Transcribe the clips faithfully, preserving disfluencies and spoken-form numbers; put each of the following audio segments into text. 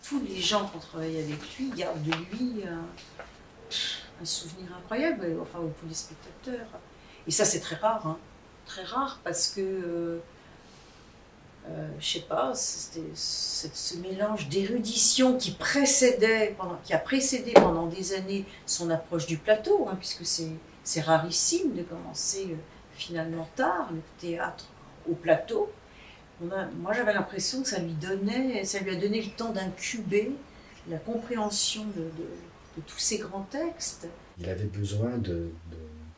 tous les gens qui ont travaillé avec lui gardent de lui un, un souvenir incroyable, enfin tous les spectateurs. Et ça c'est très rare, hein. Très rare parce que, euh, euh, je sais pas, c'était ce mélange d'érudition qui précédait, pendant, qui a précédé pendant des années son approche du plateau, hein, puisque c'est rarissime de commencer euh, finalement tard le théâtre au plateau. On a, moi j'avais l'impression que ça lui donnait, ça lui a donné le temps d'incuber la compréhension de, de, de tous ces grands textes. Il avait besoin de, de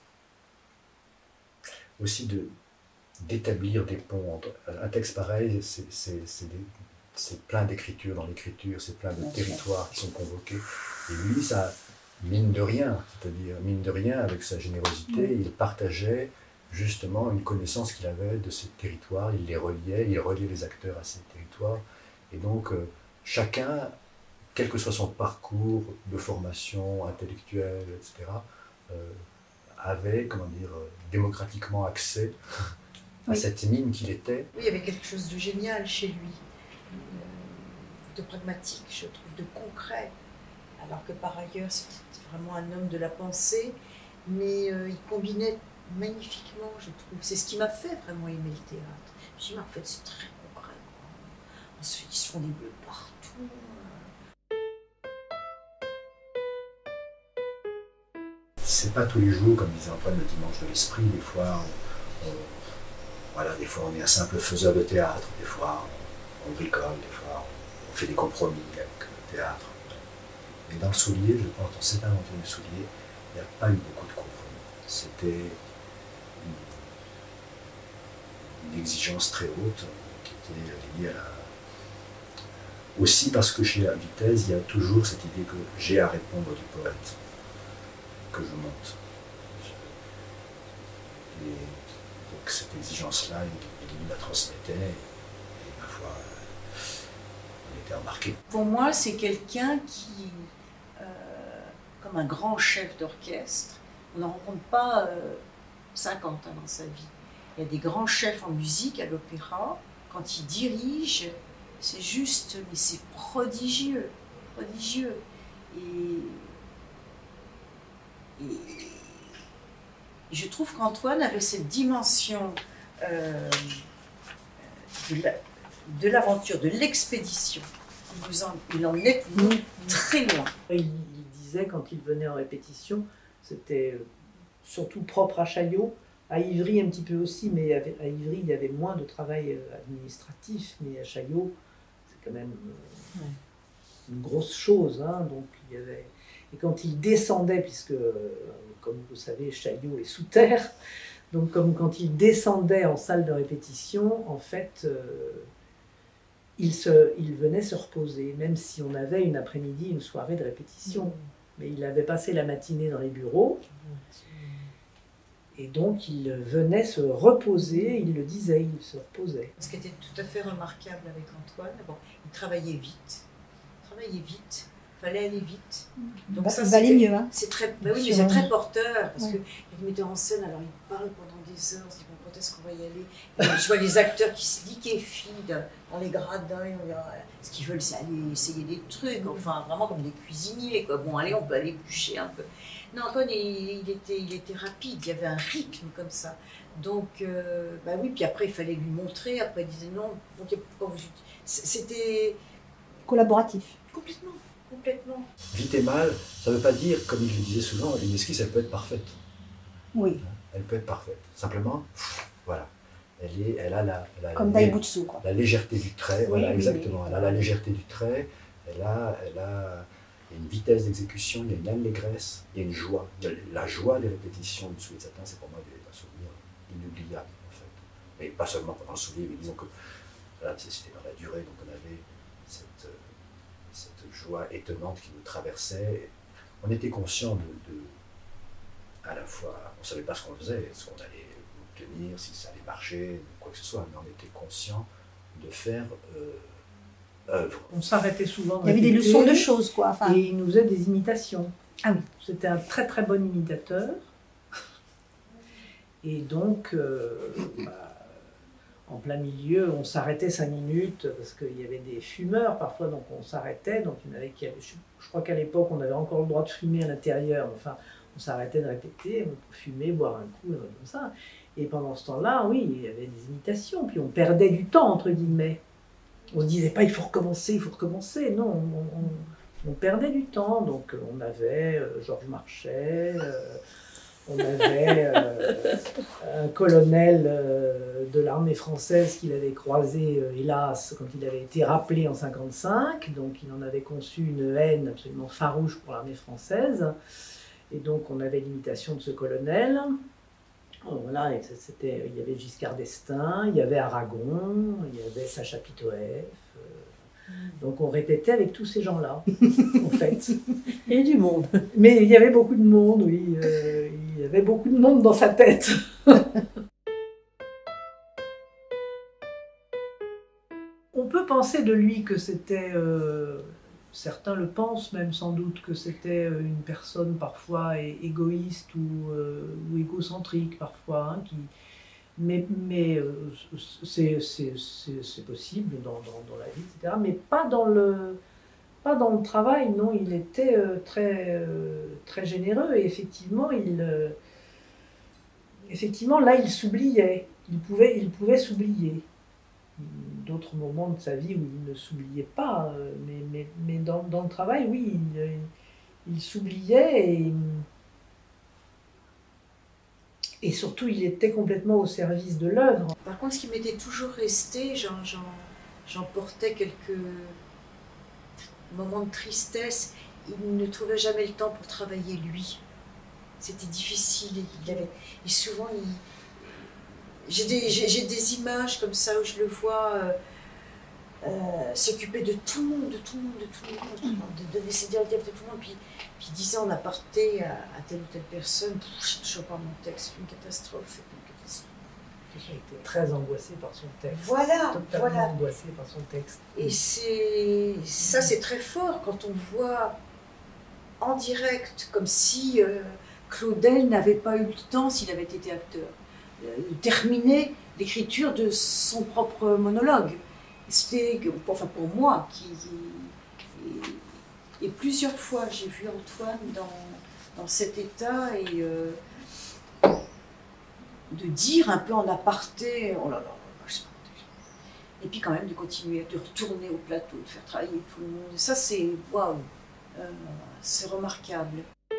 aussi de d'établir des ponts. Un texte pareil, c'est plein d'écriture dans l'écriture, c'est plein de territoires qui sont convoqués. Et lui, ça, mine de rien, c'est-à-dire mine de rien, avec sa générosité, il partageait justement une connaissance qu'il avait de ces territoires, il les reliait, il reliait les acteurs à ces territoires. Et donc, euh, chacun, quel que soit son parcours de formation intellectuelle, et cetera, euh, avait, comment dire, démocratiquement accès à oui. cette mine qu'il était. Oui, il y avait quelque chose de génial chez lui, de pragmatique, je trouve, de concret, alors que par ailleurs, c'était vraiment un homme de la pensée, mais euh, il combinait magnifiquement, je trouve. C'est ce qui m'a fait vraiment aimer le théâtre. Je me suis dit, mais en fait, c'est très concret, quoi. Ensuite, ils se font des bleus partout. C'est pas tous les jours, comme disait Antoine, le dimanche de l'esprit. Des fois, on, on, voilà, des fois, on est un simple faiseur de théâtre. Des fois, on, on bricole. Des fois, on fait des compromis avec le théâtre. Mais dans le soulier, je pense, dans cette aventure du soulier, il n'y a pas eu beaucoup de compromis. C'était une, une exigence très haute qui était liée à la... Aussi parce que chez la Vitesse, il y a toujours cette idée que j'ai à répondre du poète, que je monte. Et donc cette exigence-là, il, il la transmettait, et ma foi, on était embarqués. Pour moi, c'est quelqu'un qui, euh, comme un grand chef d'orchestre, on n'en rencontre pas euh, cinquante hein, dans sa vie. Il y a des grands chefs en musique, à l'opéra, quand ils dirigent, c'est juste, mais c'est prodigieux, prodigieux. Et, et je trouve qu'Antoine avait cette dimension euh, de l'aventure, de l'expédition. Il, il en est mmh. très loin. Il, il disait, quand il venait en répétition, c'était surtout propre à Chaillot, à Ivry un petit peu aussi, mais à Ivry il y avait moins de travail administratif, mais à Chaillot, c'est quand même euh, ouais. une grosse chose. Hein, donc il y avait... Et quand il descendait, puisque, euh, comme vous savez, Chaillot est sous terre, donc comme quand il descendait en salle de répétition, en fait, euh, il, se, il venait se reposer, même si on avait une après-midi, une soirée de répétition. Mmh. Mais il avait passé la matinée dans les bureaux, et donc il venait se reposer, il le disait, il se reposait. Ce qui était tout à fait remarquable avec Antoine, bon, il travaillait vite, il travaillait vite. Il fallait aller vite. Donc bah, ça, ça allait mieux. Hein. C'est très, bah oui, c'est très porteur, parce ouais. que le metteur en scène, alors il parle pendant des heures, on se dit, bon, quand est-ce qu'on va y aller? Et je vois les acteurs qui se liquéfient dans les gradins, et on dirait, ce qu'ils veulent, c'est aller essayer des trucs, enfin, vraiment comme des cuisiniers, quoi. Bon, allez, on peut aller bûcher un peu. Non, Antoine, il, il, était, il était rapide, il y avait un rythme comme ça. Donc, euh, bah oui, puis après, il fallait lui montrer, après, il disait non, donc, c'était... collaboratif. Complètement. Complètement. Vite et mal, ça ne veut pas dire, comme il le disait souvent, une esquisse, elle peut être parfaite. Oui. Elle peut être parfaite. Simplement, voilà. Elle, est, elle a la, la, comme la, Daibutsu, quoi. La légèreté du trait, oui, voilà, oui, exactement. Oui. Elle a la légèreté du trait, elle a, elle a une vitesse d'exécution, il y a une allégresse, il y a une joie. La joie des répétitions du Soulier de Satin, c'est pour moi un souvenir inoubliable, en fait. Et pas seulement pendant le soulier, mais disons que voilà, c'était dans la durée, donc on avait cette... cette joie étonnante qui nous traversait. On était conscient de, de à la fois, on ne savait pas ce qu'on faisait, ce qu'on allait obtenir, si ça allait marcher, quoi que ce soit, mais on était conscient de faire euh, œuvre. On s'arrêtait souvent. Il y avait des leçons de choses, quoi. Enfin... Et il nous faisait des imitations. Ah oui. C'était un très très bon imitateur. Et donc, euh, bah, en plein milieu, on s'arrêtait cinq minutes parce qu'il y avait des fumeurs parfois, donc on s'arrêtait. Donc il y en avait qui avaient, je, je crois qu'à l'époque on avait encore le droit de fumer à l'intérieur, enfin on s'arrêtait de répéter, on fumait, boire un coup, comme ça. Et pendant ce temps-là, oui, il y avait des imitations, puis on perdait du temps, entre guillemets. On ne se disait pas il faut recommencer, il faut recommencer, non, on, on, on perdait du temps. Donc on avait euh, Georges Marchais, euh, on avait euh, un colonel euh, de l'armée française qu'il avait croisé, euh, hélas, quand il avait été rappelé en cinquante-cinq. Donc il en avait conçu une haine absolument farouche pour l'armée française. Et donc on avait l'imitation de ce colonel. Voilà, et c'était, il y avait Giscard d'Estaing, il y avait Aragon, il y avait Sacha Pitoëff. Euh, donc on répétait avec tous ces gens-là, en fait. Et du monde. Mais il y avait beaucoup de monde, oui. Euh, il y avait beaucoup de monde dans sa tête. On peut penser de lui que c'était... Euh, certains le pensent même sans doute que c'était une personne parfois égoïste ou, euh, ou égocentrique parfois, hein, qui, mais, mais euh, c'est possible dans, dans, dans la vie, et cetera. Mais pas dans le, pas dans le travail, non, il était euh, très, euh, très généreux et effectivement, il, euh, effectivement là il s'oubliait, il pouvait, il pouvait s'oublier. D'autres moments de sa vie où il ne s'oubliait pas, mais, mais, mais dans, dans le travail, oui, il, il s'oubliait et, et surtout il était complètement au service de l'œuvre. Par contre, ce qui m'était toujours resté, j'en portais quelques moments de tristesse, il ne trouvait jamais le temps pour travailler lui. C'était difficile, il avait, et souvent il... J'ai des, des images comme ça où je le vois euh, euh, s'occuper de tout le monde, de tout le monde, de tout le monde, de, tout le monde, de donner ses directives à tout le monde, puis, puis il disait en aparté à, à telle ou telle personne, je ne sais toujours pas mon texte, une catastrophe, une catastrophe. J'ai été très angoissée par son texte. Voilà, totalement voilà. angoissée par son texte. Et c'est ça, c'est très fort quand on voit en direct, comme si euh, Claudel n'avait pas eu le temps s'il avait été acteur. Terminer l'écriture de son propre monologue. C'était, enfin pour moi, qui, et, et plusieurs fois j'ai vu Antoine dans, dans cet état et euh, de dire un peu en aparté, oh là là, je sais pas, et puis quand même de continuer, de retourner au plateau, de faire travailler tout le monde. Ça c'est waouh, euh, c'est remarquable.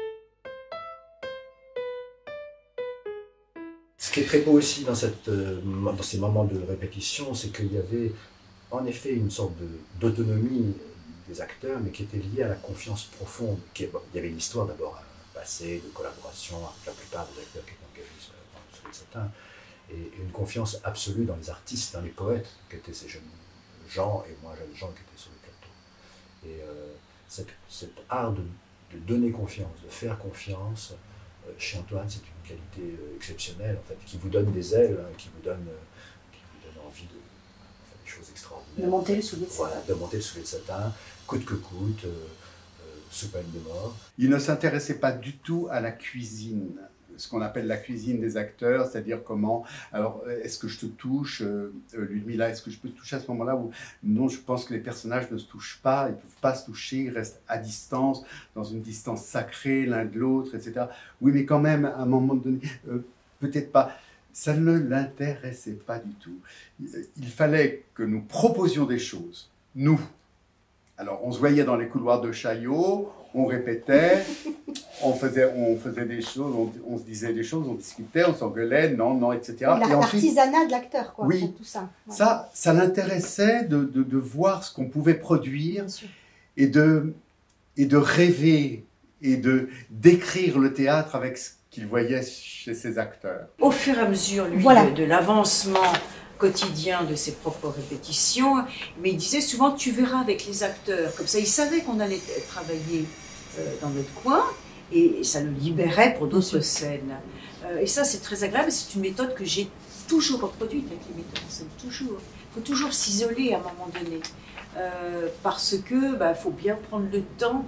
Ce qui est très beau aussi dans, cette, dans ces moments de répétition, c'est qu'il y avait en effet une sorte d'autonomie des acteurs, mais qui était liée à la confiance profonde. Qui, bon, il y avait une histoire d'abord passée, de collaboration avec la plupart des acteurs qui étaient engagés sur, sur les satins, et une confiance absolue dans les artistes, dans les poètes, qui étaient ces jeunes gens, et moi jeunes gens qui étaient sur le plateau. Et euh, cet, cet art de, de donner confiance, de faire confiance, chez Antoine, c'est une qualité exceptionnelle, en fait, qui vous donne des ailes, hein, qui, vous donne, qui vous donne envie de faire des choses extraordinaires. De monter le soulier de satin. Voilà, de monter le soulier de satin, coûte que coûte, euh, euh, sous peine de mort. Il ne s'intéressait pas du tout à la cuisine, ce qu'on appelle la cuisine des acteurs, c'est-à-dire comment, alors est-ce que je te touche, euh, Ludmilla, est-ce que je peux te toucher à ce moment-là où non, je pense que les personnages ne se touchent pas, ils ne peuvent pas se toucher, ils restent à distance, dans une distance sacrée l'un de l'autre, et cetera. Oui, mais quand même, à un moment donné, euh, peut-être pas. Ça ne l'intéressait pas du tout. Il fallait que nous proposions des choses, nous. Alors, on se voyait dans les couloirs de Chaillot, on répétait, on faisait, on faisait des choses, on, on se disait des choses, on discutait, on s'engueulait, non, non, et cetera. L'artisanat de l'acteur, quoi, oui, tout ça. Ouais. Ça, ça l'intéressait de, de, de voir ce qu'on pouvait produire et de, et de rêver et de d'écrire le théâtre avec ce qu'il voyait chez ses acteurs. Au fur et à mesure, lui, voilà. de, de l'avancement quotidien de ses propres répétitions, mais il disait souvent tu verras avec les acteurs, comme ça il savait qu'on allait travailler euh, dans notre coin et ça le libérait pour d'autres scènes. Euh, et ça c'est très agréable, c'est une méthode que j'ai toujours reproduite avec les metteurs en scène, toujours. Il faut toujours s'isoler à un moment donné, euh, parce que bah, faut bien prendre le temps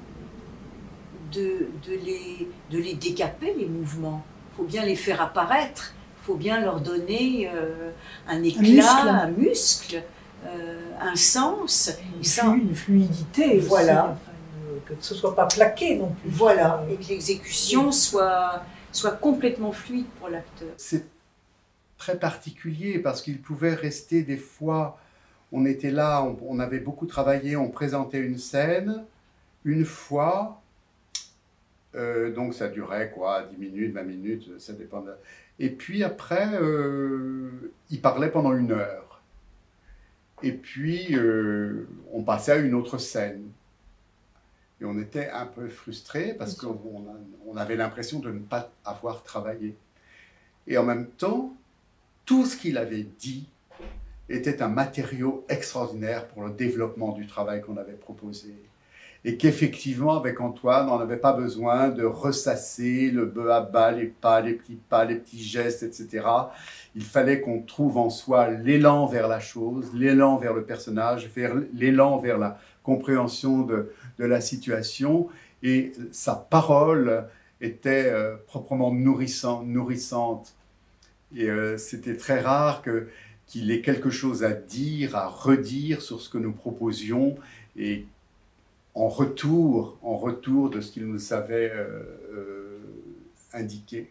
de, de, les, de les décaper, les mouvements. Il faut bien les faire apparaître. Il faut bien leur donner euh, un éclat, un muscle, un, muscle, euh, un sens. Une, et ça, flu, une fluidité voilà. aussi, enfin, euh, que ce ne soit pas plaqué non plus. Voilà, et que l'exécution oui. soit, soit complètement fluide pour l'acteur. C'est très particulier parce qu'il pouvait rester des fois, on était là, on, on avait beaucoup travaillé, on présentait une scène, une fois, euh, donc ça durait quoi, dix minutes, vingt minutes, ça dépend de... Et puis après, euh, il parlait pendant une heure. Et puis, euh, on passait à une autre scène. Et on était un peu frustrés parce qu'on on avait l'impression de ne pas avoir travaillé. Et en même temps, tout ce qu'il avait dit était un matériau extraordinaire pour le développement du travail qu'on avait proposé. Et qu'effectivement, avec Antoine, on n'avait pas besoin de ressasser le bœuf à bas, les pas, les petits pas, les petits gestes, et cetera. Il fallait qu'on trouve en soi l'élan vers la chose, l'élan vers le personnage, l'élan vers la compréhension de, de la situation. Et sa parole était euh, proprement nourrissant, nourrissante. Et euh, c'était très rare que, qu'il ait quelque chose à dire, à redire sur ce que nous proposions. Et en retour, en retour de ce qu'il nous avait euh, euh, indiqué.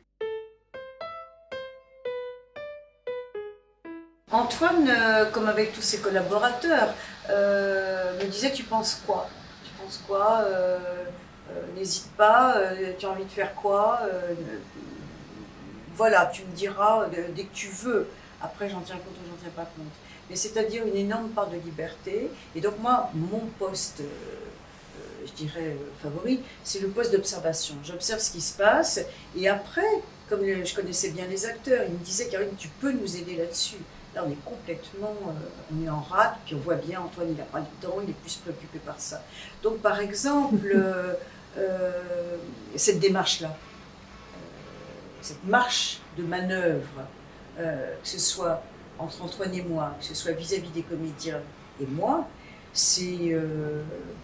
Antoine, euh, comme avec tous ses collaborateurs, euh, me disait « tu penses quoi ? Tu penses quoi euh, euh, N'hésite pas, euh, tu as envie de faire quoi euh, Voilà, tu me diras euh, dès que tu veux. Après, j'en tiens compte ou j'en tiens pas compte. » Mais c'est-à-dire une énorme part de liberté. Et donc moi, mon poste... Euh, je dirais favori, c'est le poste d'observation. J'observe ce qui se passe et après, comme je connaissais bien les acteurs, ils me disaient « Caroline, tu peux nous aider là-dessus ». Là, on est complètement, euh, on est en rate, puis on voit bien, Antoine, il n'a pas le temps, il est plus préoccupé par ça. Donc, par exemple, euh, euh, cette démarche-là, euh, cette marche de manœuvre, euh, que ce soit entre Antoine et moi, que ce soit vis-à-vis des comédiens et moi, c'est... Euh,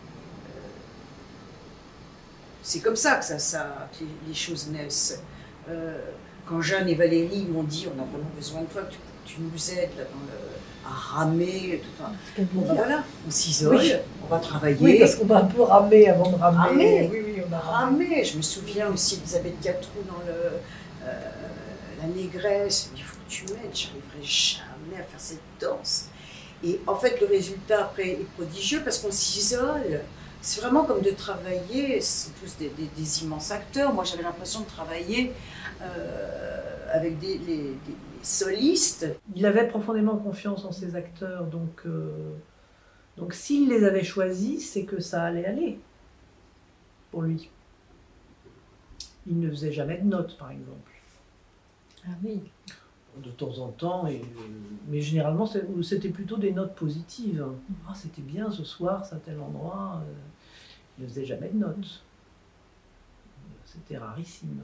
C'est comme ça que, ça, ça, que les, les choses naissent. Euh, quand Jeanne et Valérie m'ont dit on a vraiment besoin de toi, que tu, tu nous aides là, dans le, à ramer, tout ça. Bon, ben voilà, on s'isole, oui. On va travailler. Oui, parce qu'on a un peu ramé avant de ramer. Ramer, oui, oui, on a ramé. ramé. Je me souviens aussi d'Elisabeth Gatroux dans le, euh, La Négresse. Il faut que tu m'aides, j'arriverai jamais à faire cette danse. Et en fait, le résultat après est prodigieux parce qu'on s'isole. C'est vraiment comme de travailler, c'est tous des, des, des immenses acteurs. Moi, j'avais l'impression de travailler euh, avec des, les, des, des solistes. Il avait profondément confiance en ses acteurs, donc, euh, donc s'il les avait choisis, c'est que ça allait aller pour lui. Il ne faisait jamais de notes, par exemple. Ah oui. De temps en temps, et, mais généralement c'était plutôt des notes positives. Ah, c'était bien ce soir, c'est à tel endroit. Il ne faisait jamais de notes. C'était rarissime.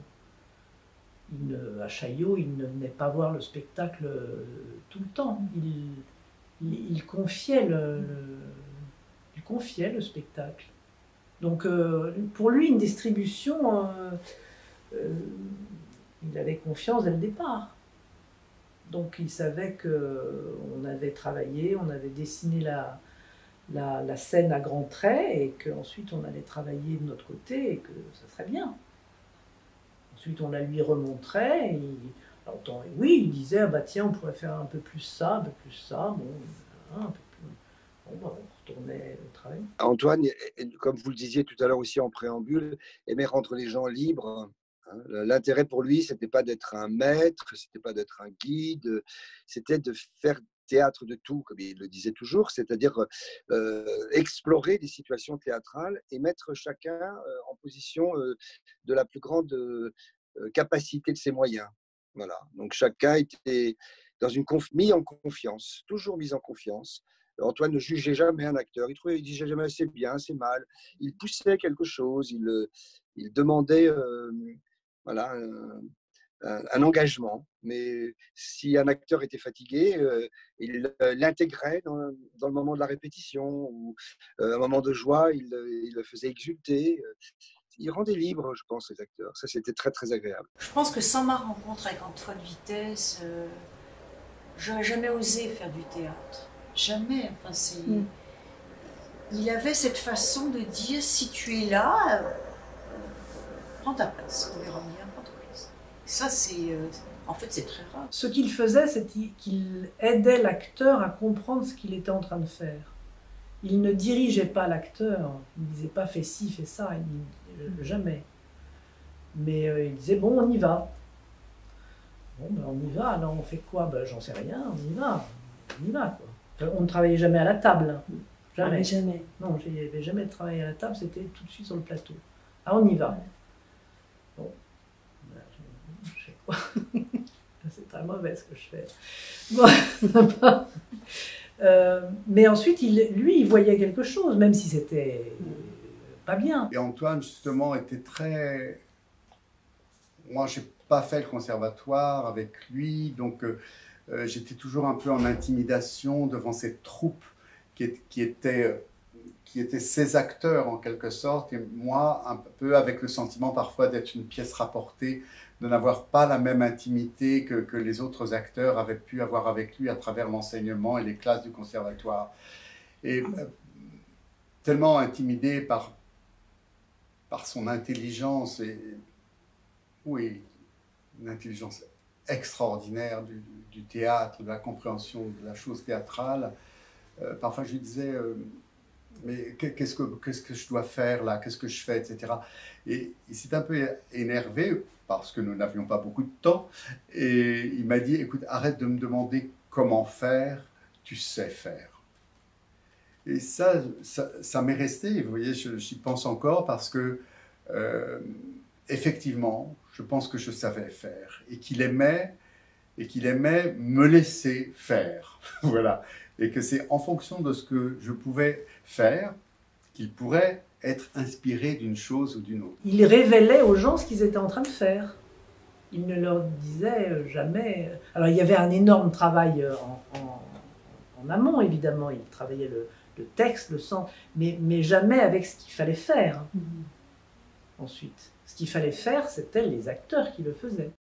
Il ne, à Chaillot, il ne venait pas voir le spectacle tout le temps. Il, il, il, confiait, le, le, il confiait le spectacle. Donc euh, pour lui, une distribution, euh, euh, il avait confiance dès le départ. Donc il savait qu'on avait travaillé, on avait dessiné la, la, la scène à grands traits et qu'ensuite on allait travailler de notre côté et que ça serait bien. Ensuite on la lui remontrait et il, alors, oui, il disait ah bah tiens on pourrait faire un peu plus ça, un peu plus ça, bon, un peu plus. Bon, bah, on retournait au travail. Antoine, comme vous le disiez tout à l'heure aussi en préambule, aimait rendre les gens libres. L'intérêt pour lui, ce n'était pas d'être un maître, ce n'était pas d'être un guide, c'était de faire théâtre de tout, comme il le disait toujours, c'est-à-dire euh, explorer des situations théâtrales et mettre chacun euh, en position euh, de la plus grande euh, capacité de ses moyens. Voilà. Donc chacun était dans une conf... mis en confiance, toujours mis en confiance. Antoine ne jugeait jamais un acteur, il trouvait, il disait jamais c'est bien, c'est mal, il poussait quelque chose, il, il demandait euh, voilà, un, un, un engagement. Mais si un acteur était fatigué, euh, il l'intégrait dans, dans le moment de la répétition, ou euh, un moment de joie, il, il le faisait exulter. il rendait libre, je pense, les acteurs. Ça, c'était très, très agréable. Je pense que sans ma rencontre avec Antoine Vitesse, euh, j'aurais jamais osé faire du théâtre. Jamais. Enfin, c'est... Mm. Il avait cette façon de dire, si tu es là, euh, prends ta place, on verra bien, prends ta place. Ça, c'est... Euh, en fait, c'est très rare. Ce qu'il faisait, c'est qu'il aidait l'acteur à comprendre ce qu'il était en train de faire. Il ne dirigeait pas l'acteur, il ne disait pas fais ci, fais ça, il, jamais. Mais euh, il disait bon, on y va. Bon, ben, on y va, alors on fait quoi? Ben, j'en sais rien, on y va. On y va, quoi. Enfin, on ne travaillait jamais à la table. Jamais. Ah, jamais. Non, je n'avais jamais travaillé à la table, c'était tout de suite sur le plateau. Ah, on y va. Bon, ben, je, je sais quoi. C'est très mauvais ce que je fais. Bon, euh, mais ensuite, il, lui, il voyait quelque chose, même si c'était pas bien. Et Antoine, justement, était très... Moi, je n'ai pas fait le conservatoire avec lui, donc euh, euh, j'étais toujours un peu en intimidation devant cette troupe qui, qui, était, qui était ses acteurs, en quelque sorte, et moi, un peu avec le sentiment parfois d'être une pièce rapportée, de n'avoir pas la même intimité que, que les autres acteurs avaient pu avoir avec lui à travers l'enseignement et les classes du conservatoire. Et euh, tellement intimidé par, par son intelligence, et oui, une intelligence extraordinaire du, du théâtre, de la compréhension de la chose théâtrale, euh, parfois je lui disais euh, mais qu'est-ce que, qu'est-ce que je dois faire là, qu'est-ce que je fais, et cetera. Et il s'est un peu énervé, parce que nous n'avions pas beaucoup de temps, et il m'a dit, écoute, arrête de me demander comment faire, tu sais faire. Et ça, ça, ça m'est resté, vous voyez, j'y pense encore, parce que, euh, effectivement, je pense que je savais faire, et qu'il aimait, et qu'il aimait me laisser faire, voilà. Et que c'est en fonction de ce que je pouvais faire qu'il pourrait être inspiré d'une chose ou d'une autre. Il révélait aux gens ce qu'ils étaient en train de faire. Il ne leur disait jamais... Alors il y avait un énorme travail en, en, en amont, évidemment. Il travaillait le, le texte, le sens, mais, mais jamais avec ce qu'il fallait faire. Mm-hmm. Ensuite, ce qu'il fallait faire, c'était les acteurs qui le faisaient.